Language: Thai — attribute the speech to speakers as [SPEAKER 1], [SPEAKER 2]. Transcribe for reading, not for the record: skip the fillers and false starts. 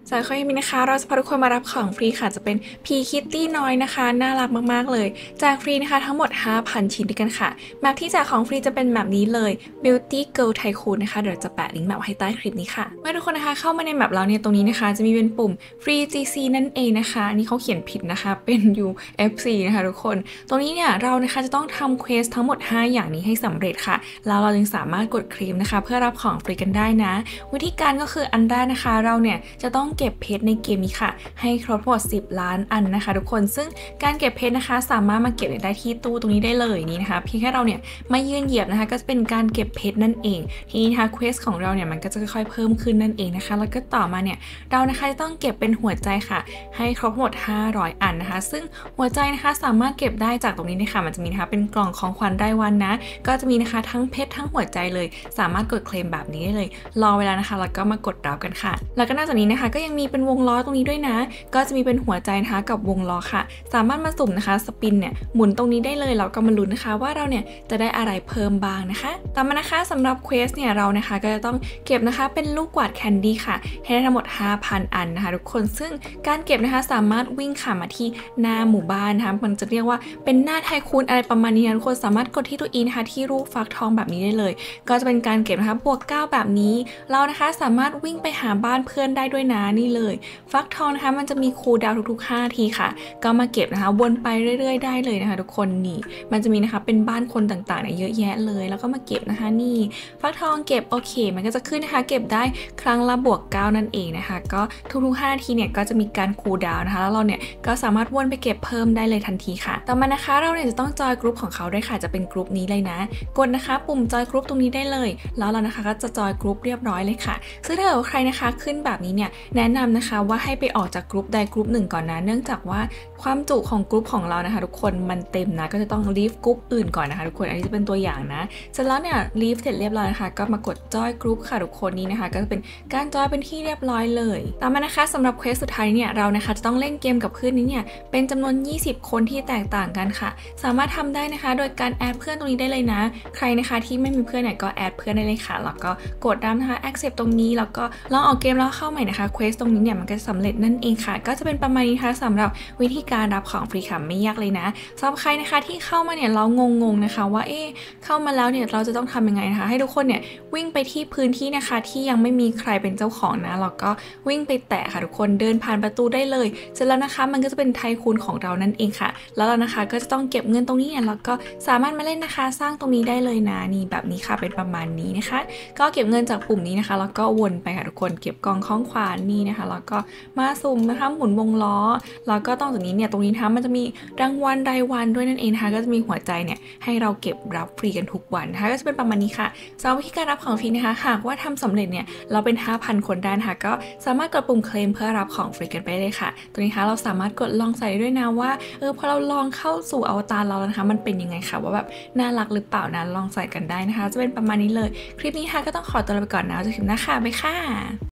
[SPEAKER 1] สำหรับคลิปนี้นะคะเราจะพาทุกคนมารับของฟรีค่ะจะเป็น P Kitty น้อยนะคะน่ารักมากๆเลยแจกฟรีนะคะทั้งหมด 5,000 ชิ้นด้วยกันค่ะแมปที่แจกของฟรีจะเป็นแบบนี้เลย Beauty Girl Tycoon นะคะเดี๋ยวจะแปะลิงก์แมปให้ใต้คลิปนี้ค่ะเมื่อทุกคนนะคะเข้ามาในแมปเราเนี่ยตรงนี้นะคะจะมีเป็นปุ่ม Free GC นั่นเองนะคะนี่เขาเขียนผิดนะคะเป็น UFC นะคะทุกคนตรงนี้เนี่ยเรานะคะจะต้องทำเควสทั้งหมด 5 อย่างนี้ให้สำเร็จค่ะแล้วเราจึงสามารถกดเคลมนะคะเพื่อรับของฟรีกันได้นะวิธีการก็คืออันแรกนะคะเราเนี่ยจะต้องเก็บเพชรในเกมนี้ค่ะให้ครบทั้งหมด10 ล้านอันนะคะทุกคนซึ่งการเก็บเพชรนะคะสามารถมาเก็บได้ที่ตู้ตรงนี้ได้เลยนี่นะคะเพียงแค่เราเนี่ยมายืนเหยียบนะคะก็จะเป็นการเก็บเพชรนั่นเองทีนี้นะคะเควสของเราเนี่ยมันก็จะค่อยๆเพิ่มขึ้นนั่นเองนะคะแล้วก็ต่อมาเนี่ยเรานะคะจะต้องเก็บเป็นหัวใจค่ะให้ครบทั้งหมด500 อันนะคะซึ่งหัวใจนะคะสามารถเก็บได้จากตรงนี้นะคะมันจะมีนะคะเป็นกล่องของขวัญรายวันนะก็จะมีนะคะทั้งเพชรทั้งหัวใจเลยสามารถกดเคลมแบบนี้ได้เลยรอเวลานะคะแล้วก็มากดรับกันค่ะแล้วก็นอกจากนี้นะคะก็ยังมีเป็นวงล้อตรงนี้ด้วยนะก็จะมีเป็นหัวใจนะคะกับวงล้อค่ะสามารถมาสุ่มนะคะสปินเนี่ยหมุนตรงนี้ได้เลยแล้วก็มาลุ้นนะคะว่าเราเนี่ยจะได้อะไรเพิ่มบ้างนะคะต่อมานะคะสำหรับเควสเนี่ยเรานะคะก็จะต้องเก็บนะคะเป็นลูกกวาดแคนดี้ค่ะให้ได้ทั้งหมด 5,000 อันนะคะทุกคนซึ่งการเก็บนะคะสามารถวิ่งค่ะมาที่หน้าหมู่บ้านนะคะมันจะเรียกว่าเป็นหน้าไทคูนอะไรประมาณนี้นะทุกคนสามารถกดที่ตัวอีนะคะที่รูปฟักทองแบบนี้ได้เลยก็จะเป็นการเก็บนะคะบวก9แบบนี้เรานะคะสามารถวิ่งไปหาบ้านเพื่อนได้ด้วยนะนี่เลยฟักทองนะคะมันจะมีคูลดาวน์ทุกๆ5 นาทีค่ะก็มาเก็บนะคะวนไปเรื่อยๆได้เลยนะคะทุกคนนี่มันจะมีนะคะเป็นบ้านคนต่างๆเนี่ยเยอะแยะเลยแล้วก็มาเก็บนะคะนี่ฟักทองเก็บโอเคมันก็จะขึ้นนะคะเก็บได้ครั้งละบวก9นั่นเองนะคะก็ทุกๆ5 นาทีเนี่ยก็จะมีการคูลดาวน์นะคะแล้วเราเนี่ยก็สามารถวนไปเก็บเพิ่มได้เลยทันทีค่ะต่อมานะคะเราเนี่ยจะต้องจอยกรุ๊ปของเขาด้วยค่ะจะเป็นกรุ๊ปนี้เลยนะกดนะคะปุ่มจอยกรุ๊ปตรงนี้ได้เลยแล้วเรานะคะก็จะจอยกรุ๊ปเรียบร้อยเลยค่ะซึ่งถ้าเกิดว่าใครนะคะขึ้นแบบนี้เนี่ยแนะนำนะคะว่าให้ไปออกจากกรุ๊ปใดกรุ๊ปหนึ่งก่อนนะเนื่องจากว่าความจุของกรุ๊ปของเรานะคะทุกคนมันเต็มนะก็จะต้องลีฟกรุ๊ปอื่นก่อนนะคะทุกคนอันนี้จะเป็นตัวอย่างนะเสร็จแล้วเนี่ยลีฟเสร็จเรียบร้อยนะคะก็มากดจอยกรุ๊ปค่ะทุกคนนี้นะคะก็จะเป็นการจอยเป็นที่เรียบร้อยเลยต่อมานะคะสำหรับเควสสุดท้ายเนี่ยเรานะคะจะต้องเล่นเกมกับเพื่อนนี้เนี่ยเป็นจำนวน20 คนที่แตกต่างกันค่ะสามารถทำได้นะคะโดยการแอดเพื่อนตรงนี้ได้เลยนะใครนะคะที่ไม่มีเพื่อนเนี่ยก็แอดเพื่อนได้เลยค่ะแล้วก็กดดันนะคะ accept ตรงนี้แล้วก็ลองออกเกมแล้วเข้าใหม่นะคะเควสตรงนี้เนี่ยมันก็จะสำเร็จนั่นเองค่ะก็จะเป็นประมาณนี้ค่ะสำหรับวิธีการรับของฟรีค่ะไม่ยากเลยนะสำหรับใครนะคะที่เข้ามาเนี่ยเรางงนะคะว่าเข้ามาแล้วเนี่ยเราจะต้องทำยังไงนะคะให้ทุกคนเนี่ยวิ่งไปที่พื้นที่นะคะที่ยังไม่มีใครเป็นเจ้าของนะแล้วก็วิ่งไปแตะค่ะทุกคนเดินผ่านประตูได้เลยเสร็จแล้วนะคะมันก็จะเป็นไทคูนของเรานั่นเองค่ะแล้วเรานะคะก็จะต้องเก็บเงินตรงนี้เนี่ยแล้วก็สามารถมาเล่นนะคะสร้างตรงนี้ได้เลยนะนี่แบบนี้ค่ะเป็นประมาณนี้นะคะก็เก็บเงินจากปุ่มนี้นะคะแล้วก็วนไปค่ะทุกคนเก็บกองข้องขวานนี่นะคะแล้วก็มาสุ่มนะคะหมุนวงล้อแล้วก็ต้องจากนี้เนี่ยตรงนี้นะคะมันจะมีรางวัลรายวันด้วยนั่นเองนะคะก็จะมีหัวใจเนี่ยให้เราเก็บรับฟรีกันทุกวันนะคะก็จะเป็นประมาณนี้ค่ะสำหรับวิธีการรับของฟรีนะคะหากว่าทำสำเร็จเนี่ยเราเป็น 5,000 คนได้นะคะก็สามารถกดปุ่มเคลมเพื่อรับของฟรีกันไปเลยค่ะตรงนี้นะคะเราสามารถกดลองใส่ด้วยนะว่าพอเราลองเข้าสู่อวตารเรานะคะมันเป็นยังไงค่ะว่าแบบน่ารักหรือเปล่านะลองใส่กันได้นะคะจะเป็นประมาณนี้เลยคลิปนี้ค่ะก็ต้องขอตัวลาไปก่อนนะจะถึงหน้าค่ะบ๊ายค่ะ